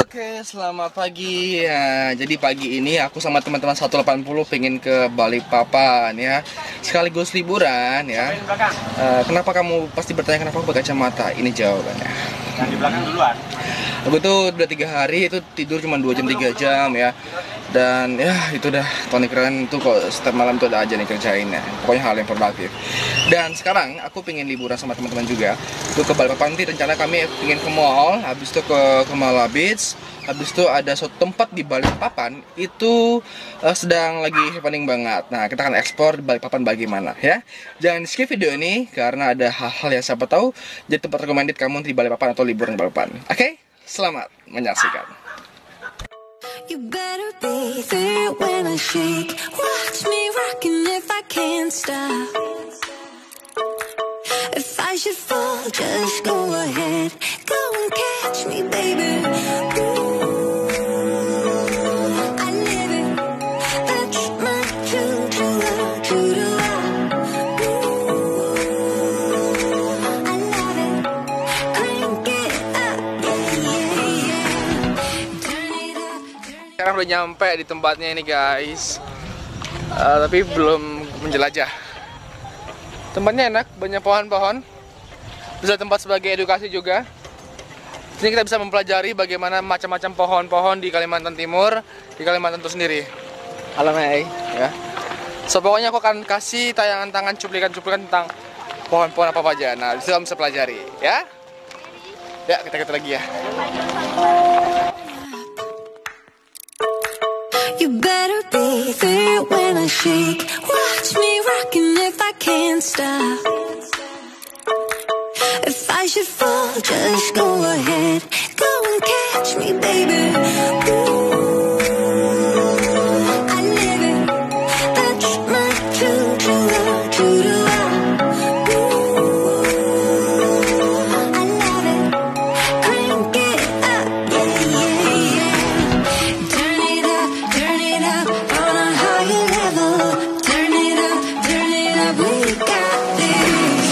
Oke, selamat pagi ya. Jadi pagi ini aku sama teman-teman 180 pengen ke Balikpapan ya. Sekaligus liburan ya. Kenapa kamu pasti bertanya kenapa aku pakai kacamata? Ini jawabannya. Yang di belakang duluan. Aku tuh udah 3 hari itu tidur cuma 2 jam 3 jam ya. Dan ya itu udah Tony keren tuh kok setiap malam tuh ada aja nih kerjain ya. Pokoknya hal yang produktif. Dan sekarang aku pengen liburan sama teman-teman juga. Itu ke Balikpapan nanti rencana kami pengen ke mall, habis itu ke Kemala Beach, habis itu ada suatu tempat di Balikpapan itu sedang lagi happening banget. Nah, kita akan ekspor Balikpapan bagaimana ya. Jangan skip video ini karena ada hal-hal yang siapa tahu jadi tempat recommended kamu di Balikpapan atau liburan di Balikpapan. Oke, selamat menyaksikan. You better be there when I shake. Watch me rockin' if I can't stop. If I should fall, just go ahead. Go and catch me, baby. Ooh, I live it. That's my true love. Ooh, I love it. Crank it up, yeah, yeah, yeah. Turn it up. Sekarang udah nyampe di tempatnya ini guys, tapi belum menjelajah. Tempatnya enak, banyak pohon-pohon. Bisa tempat sebagai edukasi juga. Sini kita bisa mempelajari bagaimana macam-macam pohon-pohon di Kalimantan Timur, di Kalimantan itu sendiri. Alamai, ya. So pokoknya aku akan kasih tayangan tangan cuplikan-cuplikan tentang pohon-pohon apa aja. Nah, disitu kamu bisa pelajari, ya. Ya, kita lagi ya. You better be there when I shake. Watch me rockin' if I can't stop. If I should fall, just go ahead. Go and catch me, baby. Ooh, I live it. That's my true love, true to love. Ooh, I love it. Crank it up, yeah, yeah, yeah. Turn it up on a higher level. Turn it up, we got this.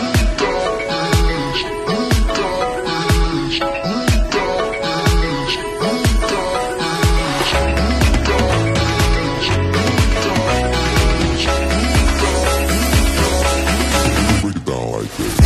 Break it down like this.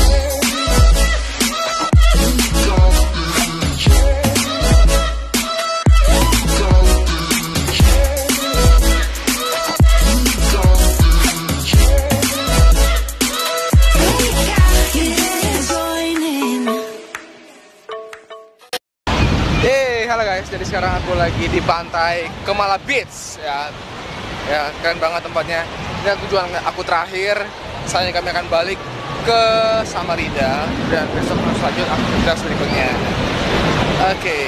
Halo guys, jadi sekarang aku lagi di pantai Kemala Beach ya. Ya, keren banget tempatnya. Ini tujuan aku terakhir. Selanjutnya kami akan balik ke Samarinda dan besok selanjutnya aktivitas berikutnya. Oke.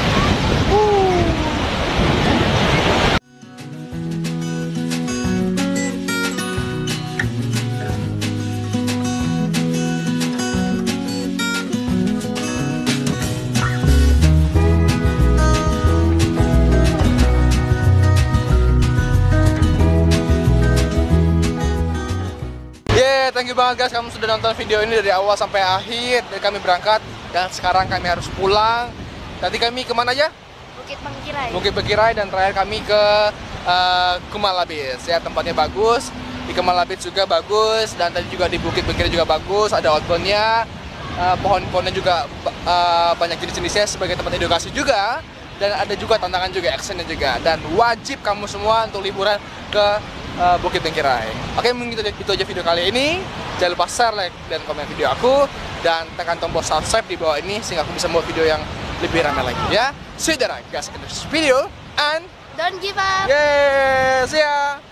Thank you banget guys, kamu sudah nonton video ini dari awal sampai akhir. Dari kami berangkat dan sekarang kami harus pulang. Nanti kami kemana aja? Bukit Bengkirai. Bukit Bengkirai, dan terakhir kami ke Kemala Beach ya. Tempatnya bagus, di Kemala Beach juga bagus, dan tadi juga di Bukit Bengkirai juga bagus. Ada outboundnya, pohon-pohonnya juga banyak jenis-jenisnya sebagai tempat edukasi juga. Dan ada juga tantangan juga, actionnya juga. Dan wajib kamu semua untuk liburan ke Bukit Bengkirai. Oke, mungkin itu aja video kali ini. Jangan lupa share, like, dan komen video aku. Dan tekan tombol subscribe di bawah ini sehingga aku bisa membuat video yang lebih ramai lagi ya. See you there guys in this video and Don't give up. yeah, see ya.